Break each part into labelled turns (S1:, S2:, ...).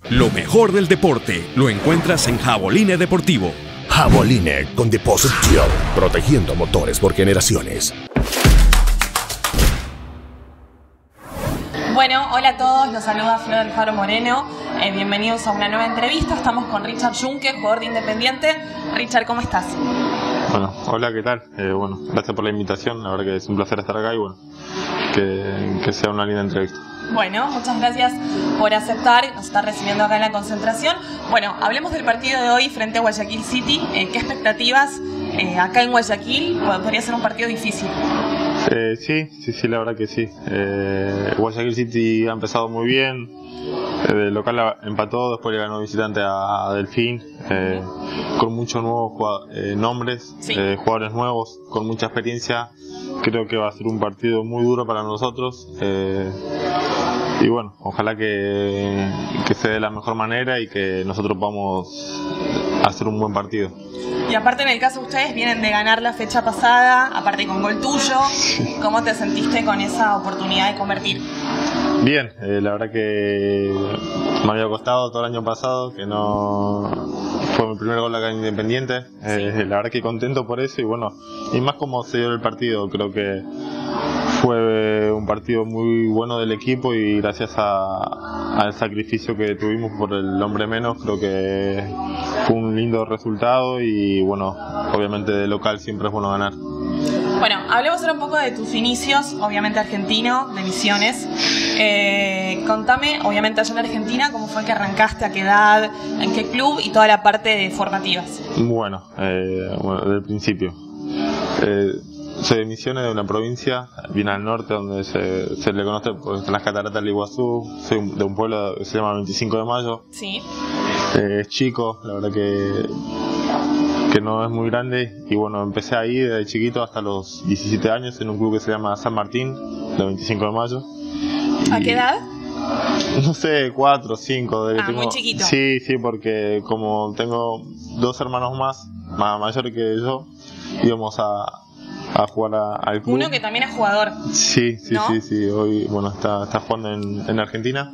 S1: Lo mejor del deporte lo encuentras en Jaboline Deportivo.
S2: Jaboline con Deposit Gel, protegiendo motores por generaciones.
S3: Bueno, hola a todos, los saluda Flor Alfaro Moreno. Bienvenidos a una nueva entrevista. Estamos con Richard Junque, jugador de Independiente. Richard, ¿cómo estás?
S4: Bueno, hola, ¿qué tal? Gracias por la invitación. La verdad que es un placer estar acá y bueno, que sea una linda entrevista.
S3: Bueno, muchas gracias por aceptar, nos está recibiendo acá en la concentración. Bueno, hablemos del partido de hoy frente a Guayaquil City. ¿Qué expectativas acá en Guayaquil? Podría ser un partido difícil.
S4: Sí, la verdad que sí. Guayaquil City ha empezado muy bien. De local empató, después le ganó visitante a Delfín, con muchos nuevos nombres,
S3: sí.
S4: Jugadores nuevos, con mucha experiencia. Creo que va a ser un partido muy duro para nosotros. Y bueno, ojalá que se dé de la mejor manera y que nosotros podamos hacer un buen partido.
S3: Y aparte, en el caso de ustedes, vienen de ganar la fecha pasada, aparte con gol tuyo. ¿Cómo te sentiste con esa oportunidad de convertir?
S4: Bien, la verdad que me había costado todo el año pasado, que no fue mi primer gol acá en Independiente.
S3: Sí.
S4: La verdad que contento por eso y bueno, y más como se dio el partido, creo que fue un partido muy bueno del equipo y gracias al sacrificio que tuvimos por el hombre menos, creo que fue un lindo resultado y bueno, obviamente de local siempre es bueno ganar.
S3: Bueno, hablemos ahora un poco de tus inicios, obviamente argentino, de Misiones. Contame, obviamente allá en Argentina, cómo fue que arrancaste, a qué edad, en qué club y toda la parte de formativas.
S4: Bueno, desde el principio. Soy de Misiones, de una provincia bien al norte, donde se le conoce por las cataratas del Iguazú. Soy de un pueblo que se llama 25 de Mayo.
S3: Sí.
S4: Es chico, la verdad que no es muy grande. Y bueno, empecé ahí desde chiquito hasta los 17 años en un club que se llama San Martín, de 25 de Mayo.
S3: ¿A qué edad?
S4: No sé, 4 o 5.
S3: Muy chiquito.
S4: Sí, porque como tengo dos hermanos más mayores que yo, íbamos a jugar al club.
S3: Uno que también es jugador.
S4: Sí,
S3: ¿no?
S4: sí. Hoy bueno está jugando en Argentina.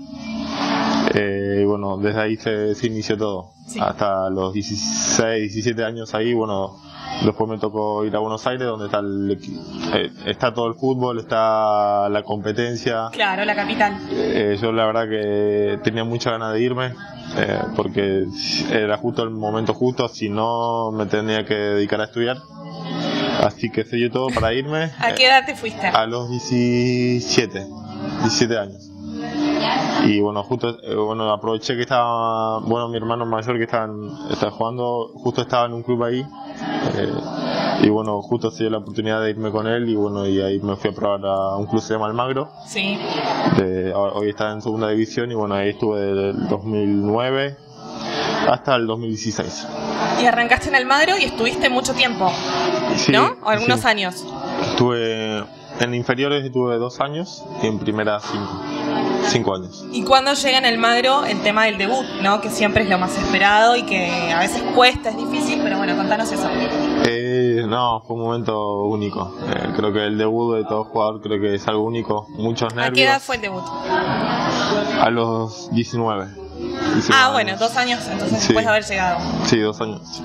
S4: Y bueno, desde ahí se inició todo. Sí. Hasta los 16, 17 años ahí, bueno, después me tocó ir a Buenos Aires, donde está todo el fútbol, está la competencia.
S3: Claro, la capital.
S4: Yo la verdad que tenía mucha ganas de irme, porque era justo el momento justo, si no me tenía que dedicar a estudiar. Así que se dio todo para irme.
S3: ¿A qué edad te fuiste?
S4: A los 17 años. Y bueno, justo aproveché que estaba, mi hermano mayor que estaba jugando, justo estaba en un club ahí. Y bueno, justo se dio la oportunidad de irme con él y bueno, y ahí me fui a probar a un club que se llama Almagro.
S3: Sí.
S4: Hoy está en segunda división y bueno, ahí estuve del 2009 hasta el 2016.
S3: Y arrancaste en Almagro y estuviste mucho tiempo,
S4: sí,
S3: ¿no? O algunos
S4: sí.
S3: años.
S4: Estuve en inferiores, estuve 2 años y en primera 5 años.
S3: ¿Y cuándo llega en Almagro el tema del debut, ¿no? Que siempre es lo más esperado y que a veces cuesta, es difícil, pero bueno, contanos eso.
S4: No, fue un momento único. Creo que el debut de todo jugador creo que es algo único, muchos nervios.
S3: ¿A qué edad fue el debut?
S4: A los 19.
S3: Bueno, 2 años entonces sí. Después de haber llegado.
S4: Sí, 2 años.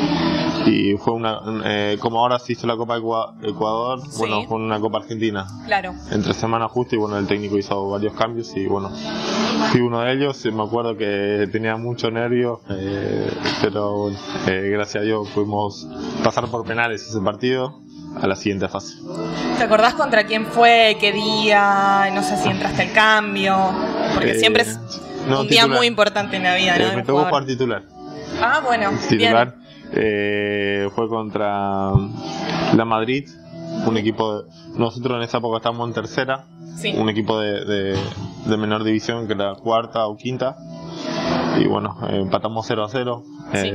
S4: Y fue como ahora se hizo la Copa Ecuador, sí. Bueno, fue una Copa Argentina.
S3: Claro.
S4: Entre semana justo y bueno, el técnico hizo varios cambios y bueno, fui uno de ellos. Me acuerdo que tenía mucho nervio, pero bueno, gracias a Dios pudimos pasar por penales ese partido a la siguiente fase.
S3: ¿Te acordás contra quién fue, qué día? No sé si entraste al cambio, porque siempre es un día muy importante en la vida, ¿no?
S4: Me tocó jugar titular.
S3: Bueno,
S4: titular.
S3: Bien.
S4: Fue contra la Madrid, un equipo nosotros en esa época estábamos en tercera,
S3: sí.
S4: Un equipo de menor división que era cuarta o quinta y bueno, empatamos 0-0.
S3: Sí.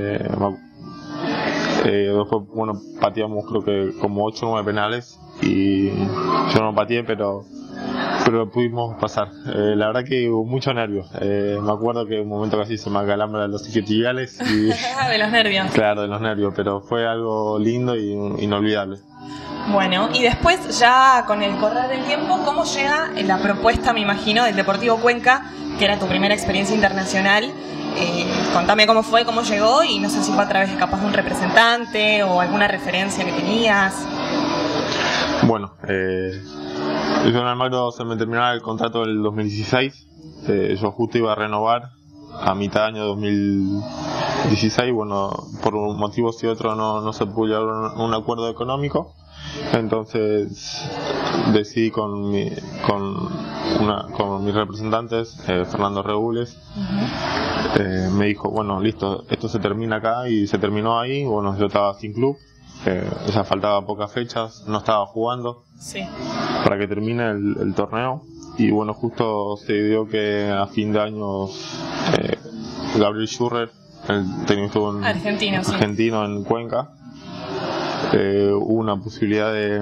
S4: Después bueno, pateamos creo que como 8 o 9 penales y yo no pateé pero pudimos pasar. La verdad que hubo mucho nervio. Me acuerdo que un momento casi se me acalambran los isquiotibiales.
S3: De los nervios.
S4: Claro, de los nervios, pero fue algo lindo y inolvidable.
S3: Bueno, y después ya con el correr del tiempo, ¿cómo llega la propuesta, me imagino, del Deportivo Cuenca que era tu primera experiencia internacional. Contame cómo fue, cómo llegó, y no sé si fue a través capaz de un representante o alguna referencia que tenías.
S4: Bueno, yo en Almagro se me terminaba el contrato del 2016. Yo justo iba a renovar a mitad de año 2016. Bueno, por un motivo y otro no se pudo llegar a un acuerdo económico. Entonces decidí con mis representantes, Fernando Regules, me dijo, bueno, listo, esto se termina acá, y se terminó ahí. Bueno, yo estaba sin club, ya faltaba pocas fechas, no estaba jugando,
S3: sí,
S4: para que termine el torneo. Y bueno, justo se dio que a fin de año Gabriel Schurrer, el técnico argentino en Cuenca, hubo una posibilidad de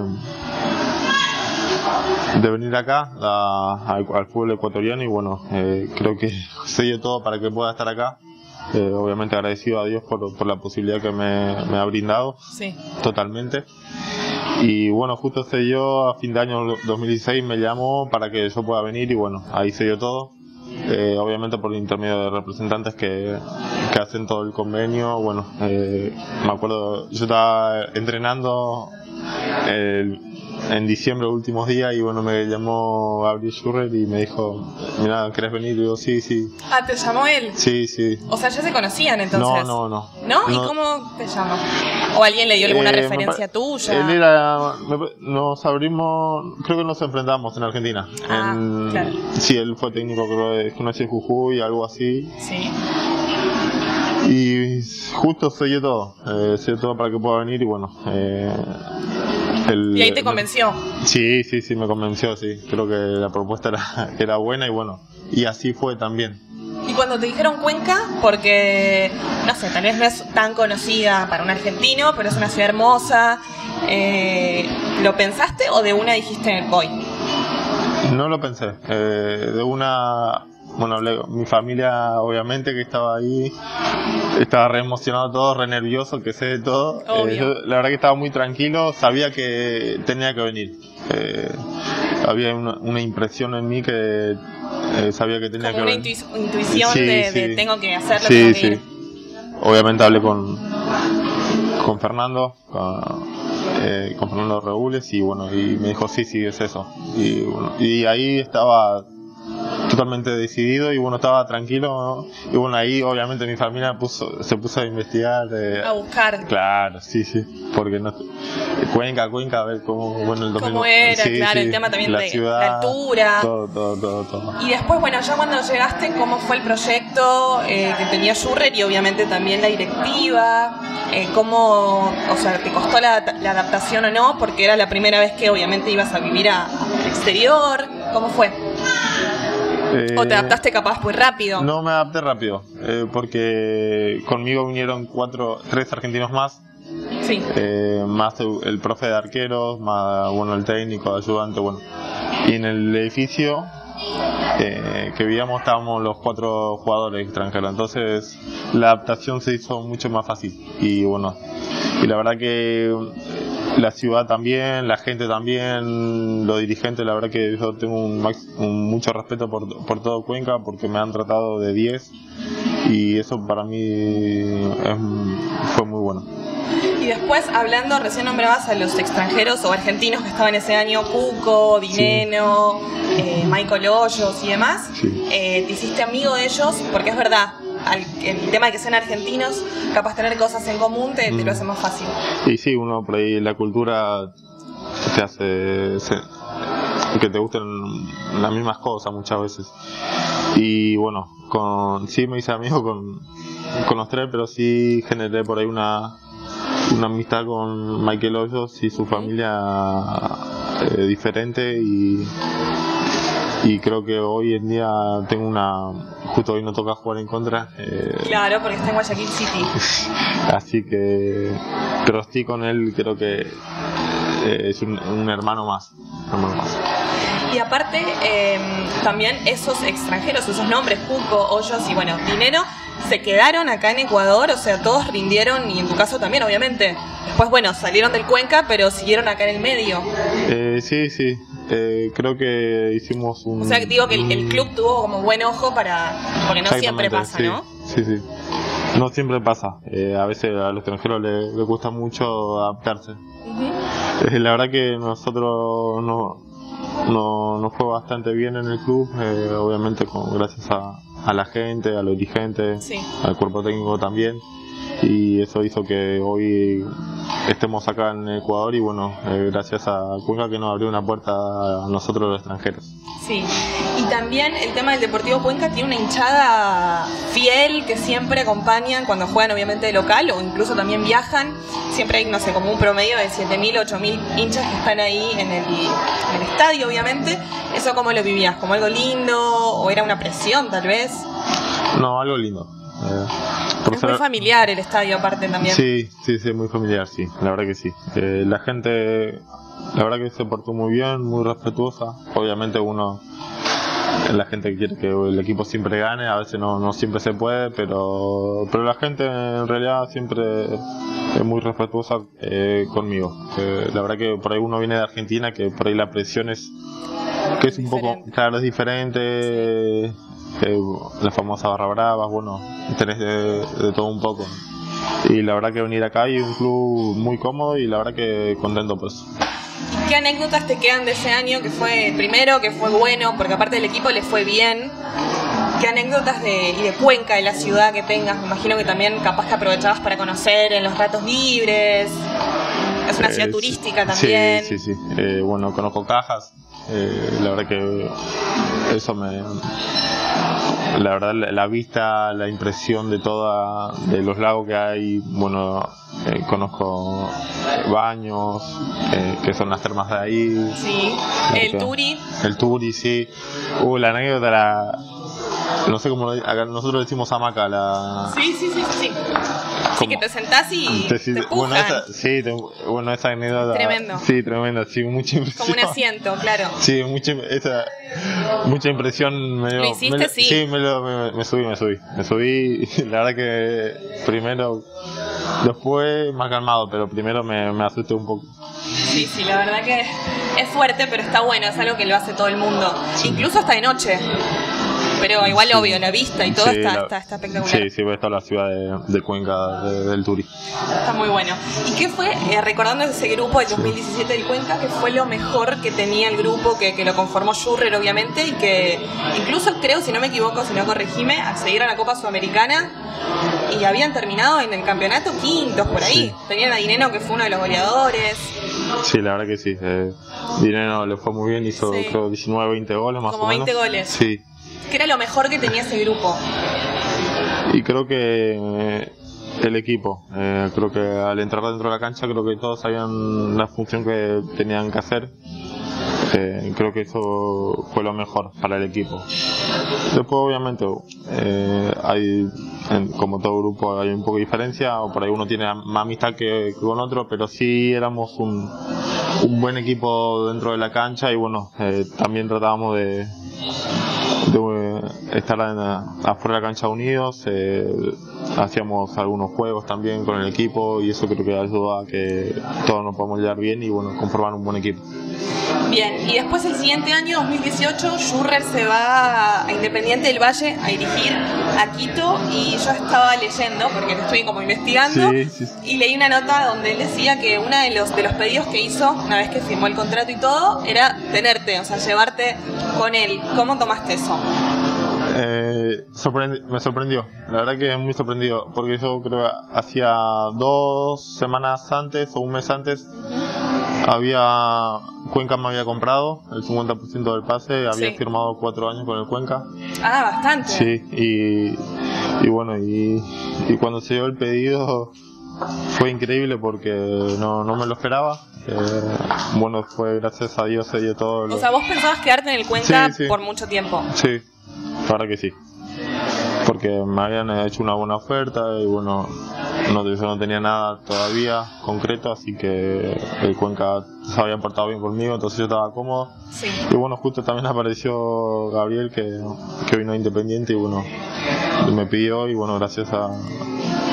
S4: venir acá al fútbol ecuatoriano, y bueno, creo que se dio todo para que pueda estar acá. Obviamente agradecido a Dios por la posibilidad que me ha brindado,
S3: sí,
S4: totalmente. Y bueno, justo se dio a fin de año 2016, me llamó para que yo pueda venir, y bueno, ahí se dio todo. Obviamente por el intermedio de representantes que hacen todo el convenio. Bueno, me acuerdo, yo estaba entrenando en diciembre, los últimos días, y bueno, me llamó Gabriel Schurrer y me dijo, mira, ¿querés venir? Y digo, sí.
S3: Ah, ¿te llamó él?
S4: Sí.
S3: O sea, ¿ya se conocían entonces?
S4: No.
S3: ¿No? ¿Y cómo te llamó? ¿O alguien le dio alguna referencia tuya?
S4: Él era, nos abrimos, creo que nos enfrentamos en Argentina.
S3: Claro.
S4: Sí, él fue técnico, creo, de Gimnasia Jujuy, algo así.
S3: Sí.
S4: Y justo se dio todo para que pueda venir, y bueno,
S3: ¿y ahí te convenció?
S4: Sí, me convenció, sí. Creo que la propuesta era buena, y bueno, y así fue también.
S3: Y cuando te dijeron Cuenca, porque, no sé, tal vez no es tan conocida para un argentino, pero es una ciudad hermosa, ¿lo pensaste o de una dijiste voy?
S4: No lo pensé, de una... Bueno, hablé con mi familia, obviamente, que estaba ahí, estaba re emocionado todo, re nervioso, que sé de todo. Yo, la verdad que estaba muy tranquilo, sabía que tenía que venir. Había una impresión en mí que sabía que tenía
S3: como
S4: que
S3: venir.
S4: venir.
S3: Una intuición de tengo que hacerlo,
S4: tengo que
S3: ir.
S4: Ir. Obviamente hablé con Fernando, con Fernando Regules, y bueno, y me dijo sí, es eso. Y bueno, y ahí estaba totalmente decidido, y bueno, estaba tranquilo, ¿no? Y bueno, ahí obviamente mi familia se puso a investigar,
S3: a buscar.
S4: Claro, sí, porque no, Cuenca, a ver cómo
S3: era, claro, el tema también
S4: la
S3: de
S4: ciudad,
S3: la altura,
S4: todo.
S3: Y después, bueno, ya cuando llegaste, ¿cómo fue el proyecto que tenía Schurrer, y obviamente también la directiva? ¿Cómo, o sea, te costó la adaptación o no? Porque era la primera vez que obviamente ibas a vivir al exterior. ¿Cómo fue? ¿O te adaptaste capaz muy rápido?
S4: No, me adapté rápido, porque conmigo vinieron 3 argentinos más.
S3: Sí.
S4: Más el profe de arqueros, más bueno, el técnico, ayudante, bueno. Y en el edificio que vivíamos estábamos los 4 jugadores extranjeros, entonces la adaptación se hizo mucho más fácil. Y bueno, y la verdad que la ciudad también, la gente también, los dirigentes, la verdad que yo tengo mucho respeto por todo Cuenca, porque me han tratado de 10, y eso para mí fue muy bueno.
S3: Y después, hablando, recién nombrabas a los extranjeros o argentinos que estaban ese año, Cuco, Dineno, Michael Hoyos y demás.
S4: Sí.
S3: Te hiciste amigo de ellos, porque es verdad, el tema de que sean argentinos, capaz tener cosas en común te lo hace más fácil.
S4: Y sí, uno por ahí, la cultura te hace que te gusten las mismas cosas muchas veces. Y bueno, sí me hice amigo con los 3, pero sí generé por ahí una amistad con Michael Hoyos y su familia diferente, y creo que hoy en día tengo justo hoy no toca jugar en contra,
S3: claro, porque está en Guayaquil City.
S4: Así que, pero estoy con él, creo que es un hermano más.
S3: Y aparte, también esos extranjeros, esos nombres, Cuco, Hoyos y bueno, Dinero, se quedaron acá en Ecuador, o sea, todos rindieron, y en tu caso también, obviamente. Después, bueno, salieron del Cuenca, pero siguieron acá en el medio.
S4: Sí. creo que hicimos un...
S3: O sea, digo que el club tuvo como buen ojo porque no siempre pasa,
S4: sí,
S3: ¿no?
S4: Sí. No siempre pasa. A veces a los extranjeros les gusta mucho adaptarse. La verdad que nosotros nos fue bastante bien en el club, obviamente gracias a la gente, a los dirigentes, al cuerpo técnico también. Y eso hizo que hoy estemos acá en Ecuador y bueno, gracias a Cuenca que nos abrió una puerta a nosotros los extranjeros.
S3: Sí, y también el tema del Deportivo Cuenca tiene una hinchada fiel que siempre acompañan cuando juegan obviamente de local o incluso también viajan. Siempre hay, no sé, como un promedio de 7.000, 8.000 hinchas que están ahí en el estadio obviamente. ¿Eso cómo lo vivías? ¿Como algo lindo o era una presión tal vez?
S4: No, algo lindo.
S3: Es muy familiar el estadio aparte también.
S4: Sí, muy familiar, sí, la verdad que sí. La gente, la verdad que se portó muy bien, muy respetuosa. Obviamente la gente quiere que el equipo siempre gane, a veces no siempre se puede, pero la gente en realidad siempre es muy respetuosa conmigo. La verdad que por ahí uno viene de Argentina, que por ahí la presión es un poco, claro, es diferente. La famosa barra bravas, bueno, tenés de todo un poco. Y la verdad que venir acá hay un club muy cómodo y la verdad que contento pues.
S3: ¿Qué anécdotas te quedan de ese año que fue el primero, que fue bueno, porque aparte del equipo les fue bien? ¿Qué anécdotas de Cuenca, de la ciudad que tengas? Me imagino que también capaz que aprovechabas para conocer en los ratos libres. Es una ciudad turística también.
S4: Sí. Bueno, conozco Cajas. La verdad que eso la verdad, la vista, la impresión de los lagos que hay, bueno, conozco Baños, que son las termas de ahí. Sí,
S3: el Turi.
S4: El Turi, sí. La anécdota, no sé cómo acá nosotros decimos hamaca,
S3: Sí. Sí, que te sentás y te empujan.
S4: Bueno, esa anécdota.
S3: Tremendo.
S4: Sí, tremendo, sí, mucha impresión.
S3: Como un asiento, claro.
S4: Sí, mucha impresión.
S3: ¿Lo hiciste? Sí.
S4: Sí, me subí. La verdad que primero, después más calmado, pero primero me asusté un poco.
S3: Sí, la verdad que es fuerte, pero está bueno, es algo que lo hace todo el mundo. Sí. Incluso hasta de noche. Pero igual obvio, la vista y todo está espectacular.
S4: Sí, voy a estar en la ciudad de Cuenca, del Turi.
S3: Está muy bueno. ¿Y qué fue, recordando ese grupo del 2017 del Cuenca, qué fue lo mejor que tenía el grupo, que lo conformó Schurrer obviamente, y que incluso creo, si no me equivoco, si no corregime, accedieron a la Copa Sudamericana y habían terminado en el campeonato quintos por ahí? Sí. Tenían a Dineno, que fue uno de los goleadores.
S4: Sí, la verdad que sí. Dineno le fue muy bien, hizo creo 19, 20 goles más
S3: como
S4: o menos.
S3: Como 20 goles.
S4: Sí.
S3: ¿Qué era lo mejor que tenía ese grupo?
S4: Y creo que el equipo, creo que al entrar dentro de la cancha creo que todos sabían la función que tenían que hacer. Creo que eso fue lo mejor para el equipo. Después obviamente como todo grupo hay un poco de diferencia, o por ahí uno tiene más amistad que con otro, pero sí éramos un buen equipo dentro de la cancha y bueno, también tratábamos de estar afuera de la cancha unidos, hacíamos algunos juegos también con el equipo y eso creo que ayudó a que todos nos podamos llevar bien y bueno, conformar un buen equipo.
S3: Bien, y después el siguiente año, 2018, Schurrer se va a Independiente del Valle a dirigir a Quito y yo estaba leyendo, porque lo estoy como investigando, y leí una nota donde él decía que uno de los pedidos que hizo, una vez que firmó el contrato y todo, era tenerte, o sea, llevarte con él. ¿Cómo tomaste eso?
S4: Me sorprendió, la verdad que muy sorprendido, porque yo creo que hacía 2 semanas antes o un mes antes Cuenca me había comprado el 50% del pase, había firmado 4 años con el Cuenca.
S3: Ah, bastante.
S4: Sí, y bueno, y cuando se dio el pedido fue increíble porque no me lo esperaba. Bueno, fue gracias a Dios se dio todo.
S3: O sea, vos pensabas quedarte en el Cuenca por mucho tiempo.
S4: Sí, la verdad que sí. Porque me habían hecho una buena oferta y bueno, yo no tenía nada todavía concreto, así que el Cuenca se había portado bien conmigo, entonces yo estaba cómodo. Sí. Y bueno, justo también apareció Gabriel que vino a Independiente y bueno, me pidió y bueno, gracias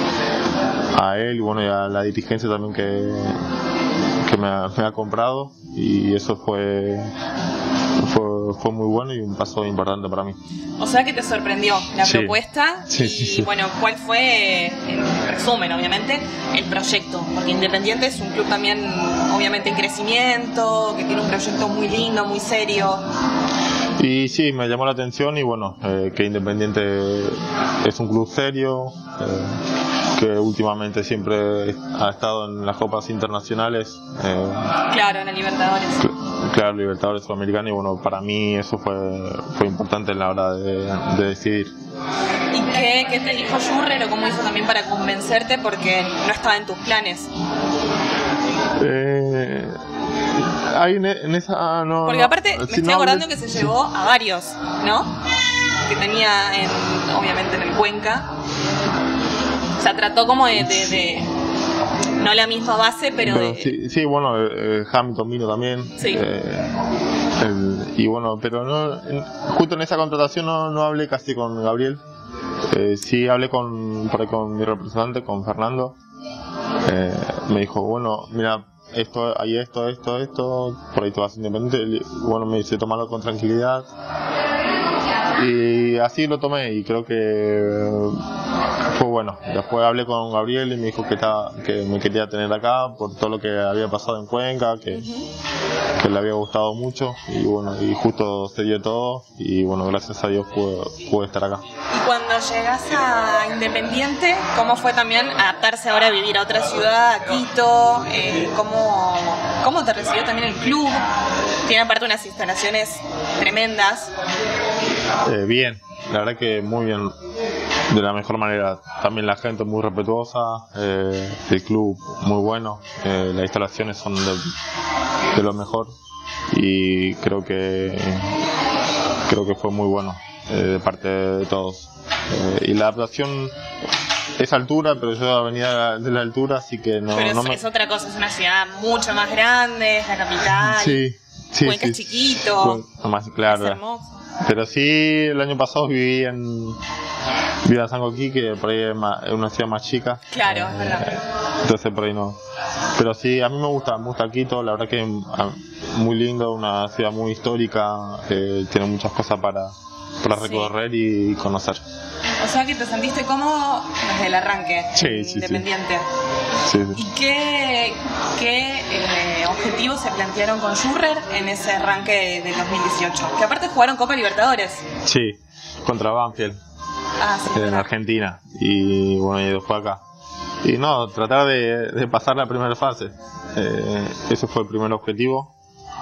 S4: a él y bueno, y a la dirigencia también que me ha comprado. y eso fue muy bueno y un paso importante para mí.
S3: O sea que te sorprendió la
S4: Sí.
S3: propuesta
S4: Sí,
S3: y
S4: sí, sí.
S3: bueno, ¿cuál fue, en resumen obviamente, el proyecto? Porque Independiente es un club también obviamente en crecimiento, que tiene un proyecto muy lindo, muy serio.
S4: Y sí, me llamó la atención y bueno, que Independiente es un club serio, que últimamente siempre ha estado en las copas internacionales,
S3: Claro, en la Libertadores.
S4: claro, Libertadores Sudamericana, y bueno, para mí eso fue importante en la hora de decidir.
S3: ¿Y qué te dijo Schurrer o cómo hizo también para convencerte porque no estaba en tus planes?
S4: Ahí en esa no.
S3: Porque
S4: no,
S3: aparte me
S4: si
S3: estoy
S4: no
S3: acordando
S4: hablé-
S3: que se llevó a varios, ¿no? Que tenía obviamente en el Cuenca. O sea, trató como de no la misma base, pero
S4: Pero
S3: de...
S4: sí, bueno, Hamilton vino también.
S3: Sí.
S4: Y bueno, pero no, justo en esa contratación no hablé casi con Gabriel. Sí hablé por ahí con mi representante, con Fernando. Me dijo, bueno, mira, hay esto, por ahí te vas Independiente. Y bueno, me dice, tómalo con tranquilidad. Y así lo tomé y creo que fue bueno. Después hablé con Gabriel y me dijo que me quería tener acá por todo lo que había pasado en Cuenca, que le había gustado mucho y bueno, y justo se dio todo y bueno, gracias a Dios pude estar acá.
S3: Y cuando llegas a Independiente, ¿cómo fue también adaptarse ahora a vivir a otra ciudad, a Quito? ¿Cómo te recibió también el club? Tiene aparte unas instalaciones tremendas.
S4: Bien, la verdad que muy bien, de la mejor manera. También la gente muy respetuosa, el club muy bueno, las instalaciones son de lo mejor y creo que fue muy bueno de parte de todos. Y la adaptación es altura, pero yo venía de la altura, así que no...
S3: Pero es otra cosa, es una ciudad mucho más grande, es la capital.
S4: Sí.
S3: Cuenca es chiquito,
S4: Más claro.
S3: es hermoso.
S4: Pero sí, el año pasado viví en San Joaquín, que por ahí es una ciudad más chica.
S3: Claro, es verdad.
S4: Entonces por ahí no. Pero sí, a mí me gusta Quito, la verdad que es muy lindo, una ciudad muy histórica, tiene muchas cosas para recorrer y conocer.
S3: O sea que te sentiste cómodo desde el arranque,
S4: Sí, sí,
S3: Independiente.
S4: Sí.
S3: ¿Y qué objetivos se plantearon con Schurrer en ese arranque del 2018? Que aparte jugaron Copa Libertadores.
S4: Sí, contra Banfield,
S3: Sí,
S4: en
S3: verdad.
S4: Argentina, y bueno, y fue acá. Y no, tratar de pasar la primera fase. Ese fue el primer objetivo,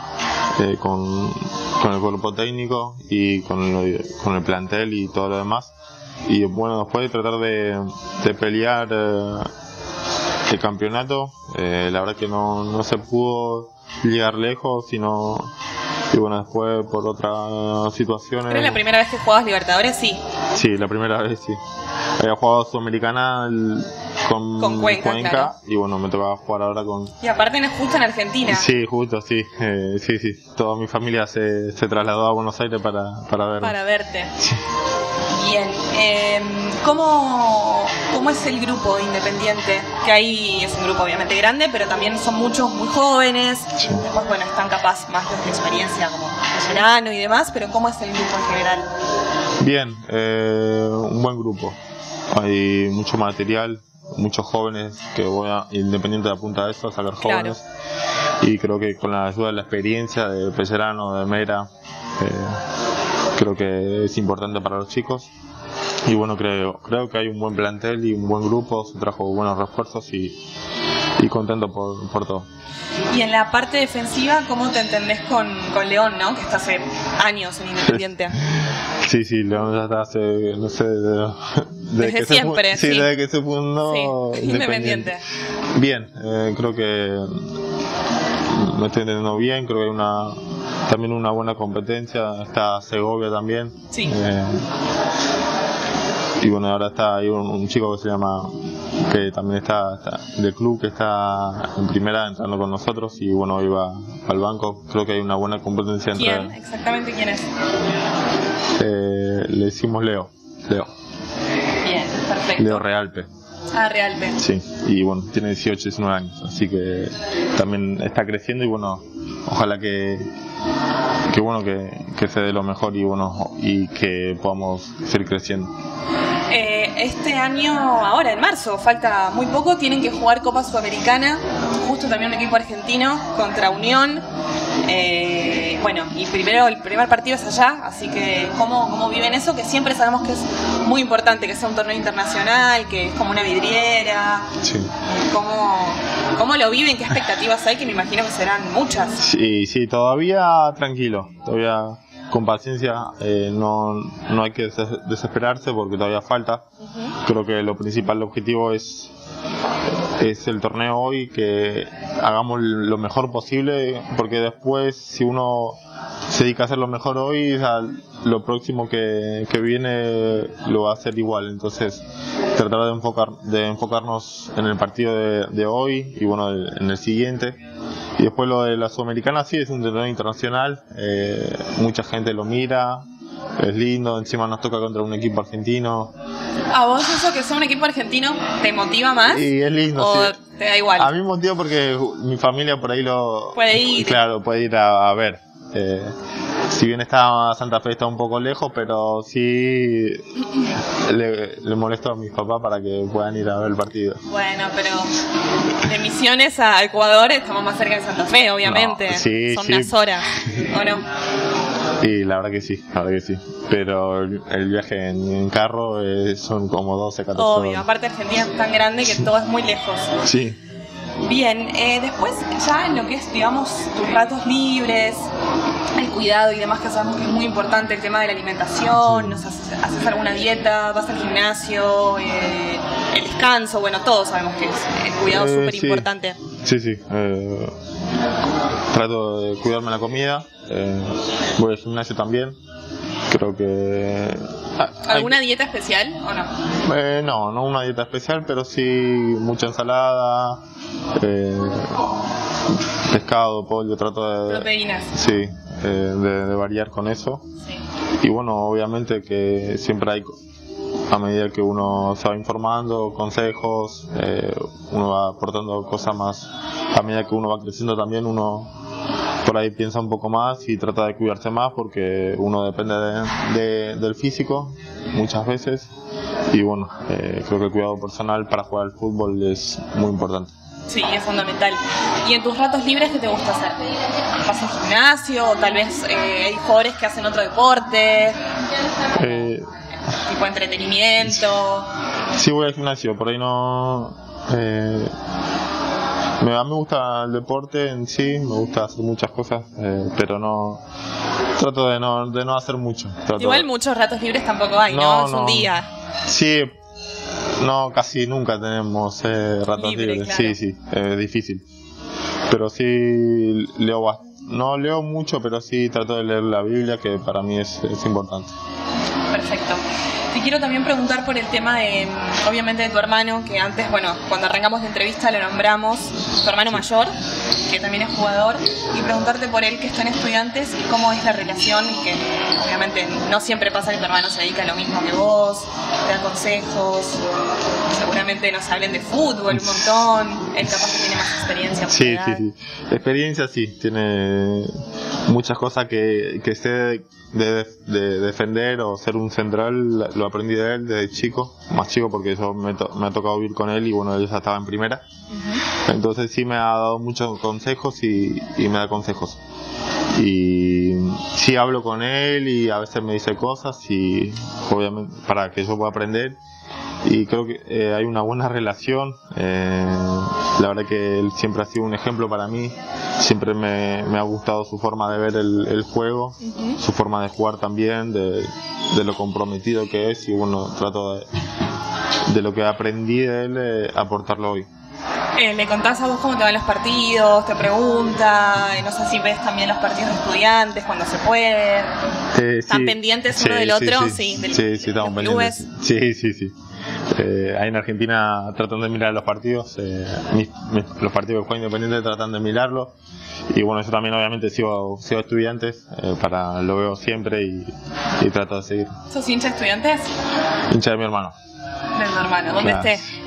S4: con el cuerpo técnico y con el plantel y todo lo demás. Y bueno, después tratar de pelear el campeonato. La verdad que no se pudo llegar lejos, sino... Y bueno, después por otras situaciones...
S3: ¿Pero es la primera vez que jugabas Libertadores? Sí.
S4: Sí, la primera vez sí. Había jugado Sudamericana con
S3: Cuenca, claro.
S4: Y bueno, me tocaba jugar ahora con...
S3: Y aparte no es justo en Argentina.
S4: Sí, justo, sí. Sí. Toda mi familia se trasladó a Buenos Aires para verme.
S3: Para verte. Bien. ¿Cómo es el grupo de Independiente? Que ahí es un grupo obviamente grande, pero también son muchos muy jóvenes.
S4: Sí.
S3: Después, bueno, están capaz más los de experiencia como Mascherano y demás, pero ¿cómo es el grupo en general?
S4: Bien, un buen grupo. Hay mucho material, muchos jóvenes que Independiente apunta a eso, a sacar jóvenes.
S3: Claro.
S4: Y creo que con la ayuda de la experiencia de Pellerano, de Mera, creo que es importante para los chicos. Y bueno, creo que hay un buen plantel y un buen grupo, se trajo buenos refuerzos y contento por todo.
S3: Y en la parte defensiva, ¿cómo te entendés con León, ¿no? Que está hace años en Independiente.
S4: Sí, León ya está hace, no sé,
S3: desde siempre, sí.
S4: Desde que se fundó
S3: Sí, Independiente.
S4: Bien, creo que me estoy entendiendo bien, creo que hay también una buena competencia, está Segovia también.
S3: Sí.
S4: Y bueno, ahora está ahí un chico que se llama, que también está del club, que está en primera entrando con nosotros y bueno, iba al banco. Creo que hay una buena competencia entre...
S3: ¿Quién? ¿Exactamente quién es?
S4: Le decimos Leo.
S3: Bien, perfecto.
S4: Leo Realpe.
S3: Ah, Real B.
S4: Sí, y bueno, tiene 18, 19 años, así que también está creciendo y bueno, ojalá que se dé lo mejor y bueno, y que podamos seguir creciendo.
S3: Este año, ahora en marzo, falta muy poco, tienen que jugar Copa Sudamericana, justo también un equipo argentino contra Unión. Bueno, y el primer partido es allá, así que ¿cómo viven eso? Que siempre sabemos que es muy importante, que sea un torneo internacional, que es como una vidriera.
S4: Sí.
S3: ¿Cómo lo viven? ¿Qué expectativas hay? Que me imagino que serán muchas.
S4: Sí, todavía tranquilo, todavía con paciencia, no hay que desesperarse porque todavía falta. Creo que lo principal, el objetivo es el torneo hoy, que hagamos lo mejor posible, porque después si uno se dedica a hacer lo mejor hoy, lo próximo que viene lo va a hacer igual. Entonces tratar de enfocarnos en el partido de hoy y bueno, en el siguiente. Y después lo de la Sudamericana, sí, es un torneo internacional, mucha gente lo mira, es lindo, encima nos toca contra un equipo argentino.
S3: ¿A vos eso que sea un equipo argentino te motiva más?
S4: Y es lindo,
S3: ¿O
S4: sí.
S3: te da igual?
S4: A mí me motiva porque mi familia por ahí
S3: puede ir.
S4: Claro, puede ir a ver. Si bien Santa Fe está un poco lejos, pero sí le molesto a mis papás para que puedan ir a ver el partido.
S3: Bueno, pero de Misiones a Ecuador estamos más cerca de Santa Fe, obviamente.
S4: No, sí,
S3: son
S4: sí.
S3: unas horas, ¿o no?
S4: Y la verdad que sí. Pero el viaje en carro son como 12, 14 horas.
S3: Obvio, aparte Argentina es tan grande que todo es muy lejos.
S4: Sí.
S3: Bien, después ya en lo que es, digamos, tus ratos libres, el cuidado y demás, que sabemos que es muy importante, el tema de la alimentación, haces alguna dieta, vas al gimnasio, el descanso, bueno, todos sabemos que es el cuidado súper importante.
S4: Sí. Trato de cuidarme la comida, voy al gimnasio también, creo que...
S3: ¿Alguna dieta especial o no?
S4: No una dieta especial, pero sí mucha ensalada, pescado, pollo, trato de...
S3: Proteínas.
S4: Sí, de variar con eso.
S3: Sí.
S4: Y bueno, obviamente que siempre hay, a medida que uno se va informando, consejos, uno va aportando cosas más, a medida que uno va creciendo también uno por ahí piensa un poco más y trata de cuidarse más porque uno depende del físico muchas veces y bueno, creo que el cuidado personal para jugar al fútbol es muy importante.
S3: Sí, es fundamental. ¿Y en tus ratos libres qué te gusta hacer? ¿Vas al gimnasio o tal vez hay jugadores que hacen otro deporte? Tipo entretenimiento.
S4: Sí, voy al gimnasio, por ahí no... A mí me gusta el deporte en sí, me gusta hacer muchas cosas, pero no... Trato de no hacer mucho.
S3: Igual muchos ratos libres tampoco hay, ¿no? Es un día.
S4: Sí, no, casi nunca tenemos ratos libres. Claro. Sí, es difícil. Pero sí no leo mucho, pero sí trato de leer la Biblia, que para mí es importante.
S3: Perfecto. Te quiero también preguntar por el tema de, obviamente, de tu hermano, que antes, bueno, cuando arrancamos la entrevista lo nombramos, tu hermano mayor, que también es jugador, y preguntarte por él, que está en Estudiantes, y cómo es la relación, y que obviamente no siempre pasa que tu hermano se dedica a lo mismo que vos, te da consejos, seguramente nos hablen de fútbol un montón, él capaz que tiene más experiencia.
S4: Sí. Experiencia sí, tiene muchas cosas que sé de defender o ser un central, lo aprendí de él desde chico, más chico porque yo me ha tocado vivir con él y bueno, él ya estaba en primera. Entonces sí me ha dado muchos consejos y me da consejos. Y sí hablo con él y a veces me dice cosas y obviamente para que yo pueda aprender. Y creo que hay una buena relación. La verdad que él siempre ha sido un ejemplo para mí. Siempre me ha gustado su forma de ver el juego, su forma de jugar también, de lo comprometido que es. Y bueno, trato de lo que aprendí de él, aportarlo hoy.
S3: ¿Le contás a vos cómo te van los partidos? ¿Te pregunta? No sé si ves también los partidos de Estudiantes cuando se puede. ¿Están pendientes uno del otro? Sí,
S4: estamos pendientes. Sí. Ahí en Argentina tratan de mirar los partidos, los partidos que juegan Independiente tratan de mirarlos. Y bueno, yo también obviamente sigo Estudiantes, lo veo siempre y trato de seguir.
S3: ¿Sos hincha de Estudiantes?
S4: Hincha de mi hermano.
S3: De tu hermano, ¿dónde esté?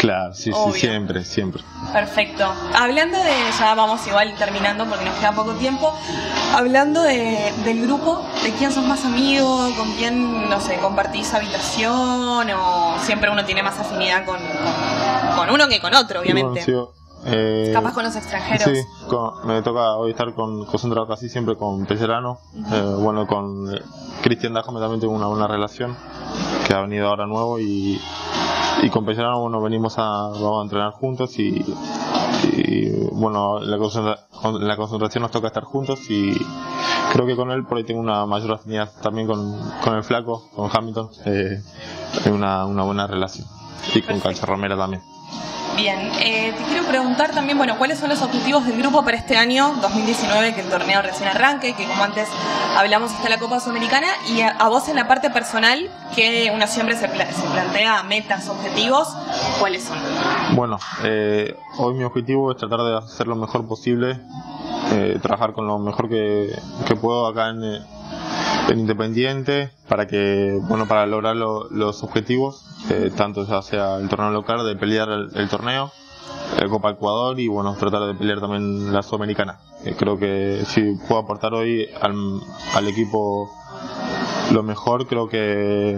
S4: Claro, sí,
S3: Obvio.
S4: sí, siempre, siempre.
S3: Perfecto. Hablando de, ya vamos igual terminando porque nos queda poco tiempo, hablando del grupo, ¿de quién sos más amigo? ¿Con quién, no sé, compartís habitación? ¿O siempre uno tiene más afinidad con uno que con otro, obviamente?
S4: Y bueno, sí,
S3: Capaz con los extranjeros.
S4: Sí, me toca hoy estar concentrado casi siempre con Pellerano. Bueno, con Cristian Dajome también tengo una buena relación, que ha venido ahora nuevo, y con Pellerano, bueno, vamos a entrenar juntos y bueno, en la concentración nos toca estar juntos, y creo que con él por ahí tengo una mayor afinidad también con el flaco, con Hamilton, hay una buena relación, y con Cancha Romera también.
S3: Bien, te quiero preguntar también, bueno, ¿cuáles son los objetivos del grupo para este año 2019, que el torneo recién arranque, que como antes hablamos está la Copa Sudamericana, y a vos en la parte personal, que uno siempre se plantea metas, objetivos, ¿cuáles son?
S4: Bueno, hoy mi objetivo es tratar de hacer lo mejor posible, trabajar con lo mejor que puedo acá en Independiente, para lograr los objetivos, tanto ya sea el torneo local, de pelear el torneo, el Copa Ecuador, y bueno, tratar de pelear también la Sudamericana. Creo que si puedo aportar hoy al equipo lo mejor, creo que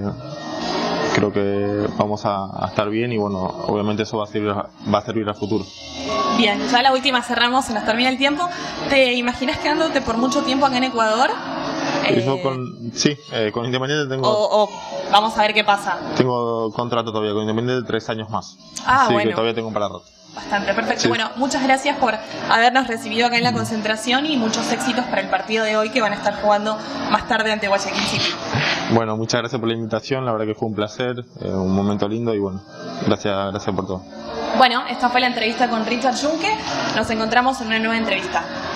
S4: vamos a estar bien, y bueno, obviamente eso va a servir a futuro.
S3: Bien, ya la última cerramos, se nos termina el tiempo. ¿Te imaginas quedándote por mucho tiempo acá en Ecuador?
S4: Yo con Independiente tengo...
S3: O vamos a ver qué pasa.
S4: Tengo contrato todavía con Independiente de 3 años más.
S3: Bueno.
S4: Que todavía tengo para rato.
S3: Bastante, perfecto.
S4: Sí.
S3: Bueno, muchas gracias por habernos recibido acá en la concentración, y muchos éxitos para el partido de hoy, que van a estar jugando más tarde ante Guayaquil City.
S4: Bueno, muchas gracias por la invitación, la verdad que fue un placer, un momento lindo, y bueno, gracias por todo.
S3: Bueno, esta fue la entrevista con Richard Junque. Nos encontramos en una nueva entrevista.